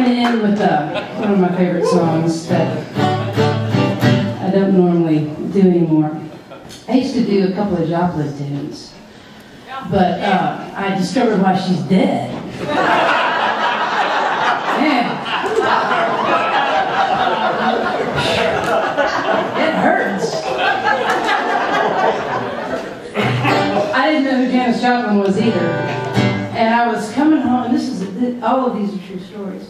going to end with one of my favorite songs that I don't normally do anymore. I used to do a couple of Joplin tunes, but I discovered why she's dead. Man. It hurts. I didn't know who Janis Joplin was either. And I was coming home, and all of these are true stories.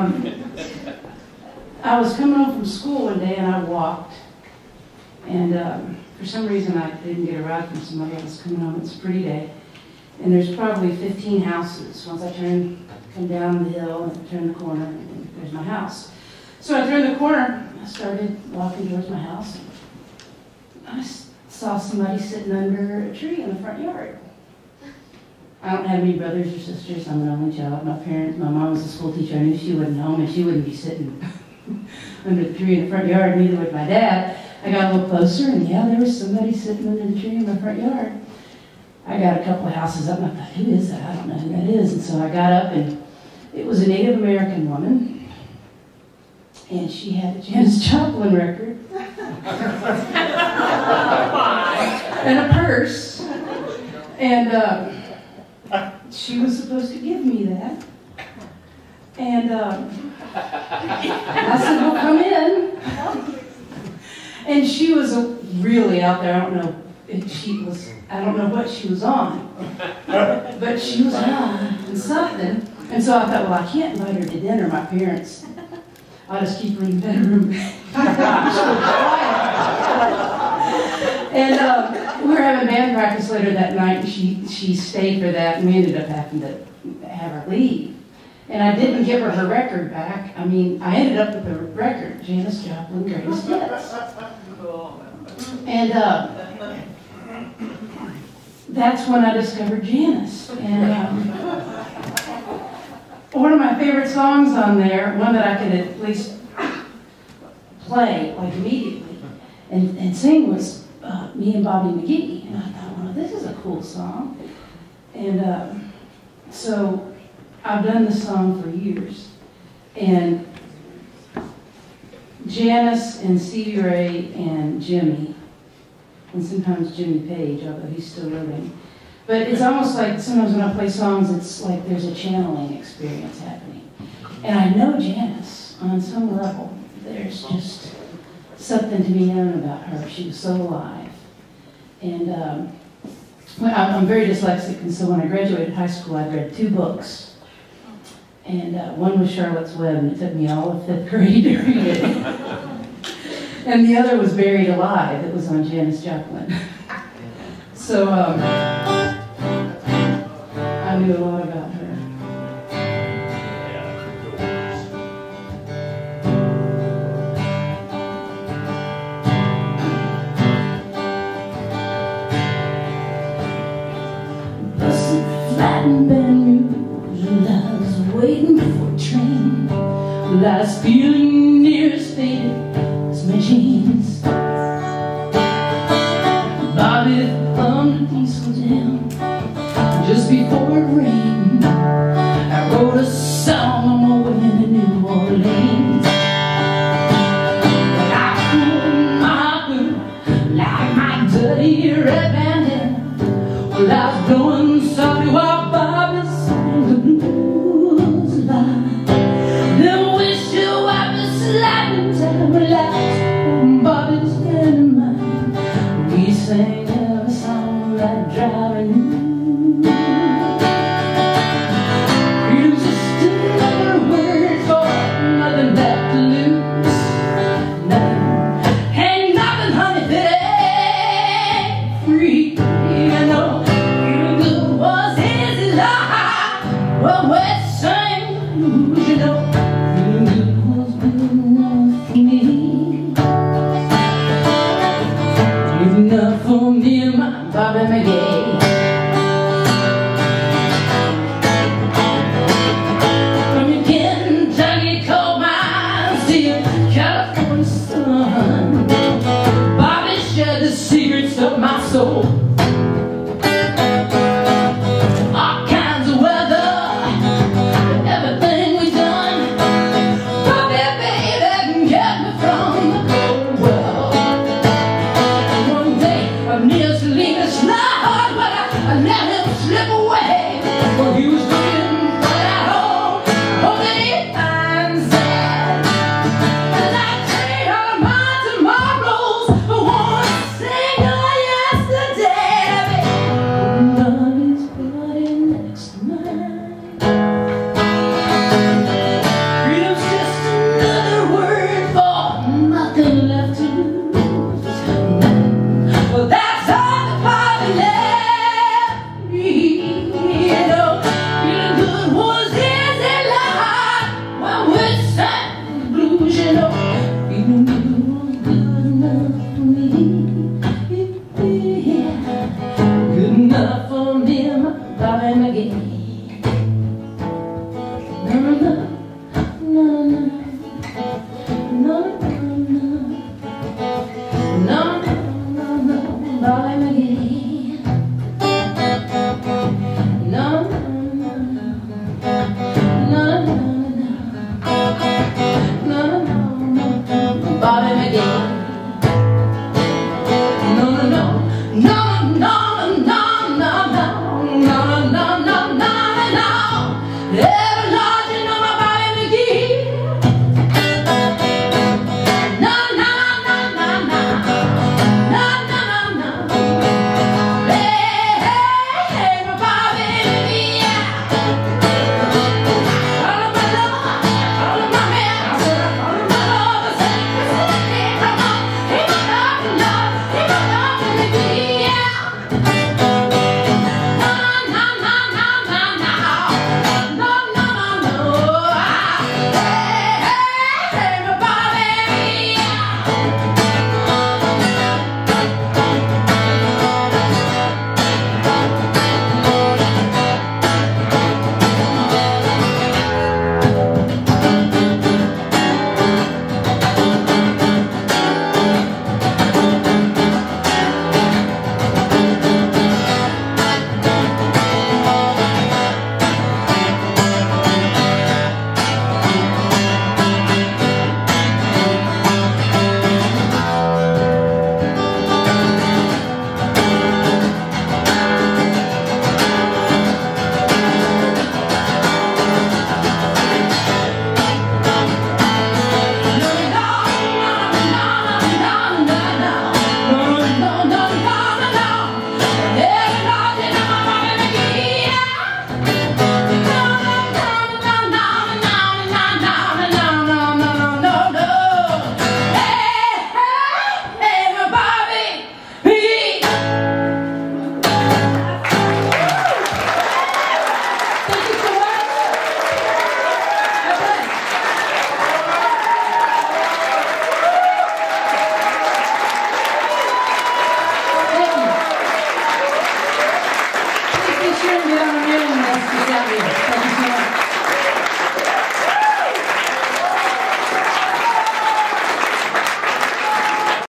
I was coming home from school one day and I walked. And for some reason I didn't get a ride from somebody else coming home. It's a pretty day. And there's probably 15 houses. Once I come down the hill and turn the corner, and there's my house. So I turned the corner, I started walking towards my house. And I saw somebody sitting under a tree in the front yard. I don't have any brothers or sisters. I'm an only child. My mom was a school teacher. I knew she wasn't home and she wouldn't be sitting under the tree in the front yard, neither would my dad. I got a little closer and yeah, there was somebody sitting under the tree in my front yard. I got a couple of houses up and I thought, who is that? I don't know who that is. And so I got up and it was a Native American woman and she had a Janis Joplin record and a purse. And she was supposed to give me that. And I said, well, come in. And she was really out there. I don't know what she was on. But she was on something. And so I thought, well, I can't invite her to dinner. My parents, I'll just keep her in the bedroom. And we were having band practice later that night, and she stayed for that, and we ended up having to have her leave. And I didn't give her record back. I mean, I ended up with a record, Janis Joplin Greatest Hits. And that's when I discovered Janis. And one of my favorite songs on there, one that I could at least play like immediately and sing was Me and Bobby McGee. And I thought, well, this is a cool song. And so I've done this song for years. And Janis and Stevie Ray and Jimmy, and sometimes Jimmy Page, although he's still living. But it's almost like sometimes when I play songs, it's like there's a channeling experience happening. And I know Janis on some level. There's just something to be known about her. She was so alive. And I'm very dyslexic, and so when I graduated high school, I read 2 books. And one was Charlotte's Web, and it took me all of 5th grade to read it. And the other was Buried Alive. It was on Janis Joplin. So I knew a lot about her. Busted flat and Baton Rouge, and I was waiting for a train. Well, I was feeling near as faded as my jeans. Bobby thumbed a diesel down just before it rained. I wrote a song on my way to New Orleans. But I pulled my boot like my dirty red bandana. Well, I was going sorry while Bobby sang the blues line. Then wish you I was sliding down the last Bobby's hand in mine. We sang a song like driving you. It was just another word for nothing left to lose. Nothing, ain't nothing, honey, that ain't free. You know, it was his life. Well, we sang, you know.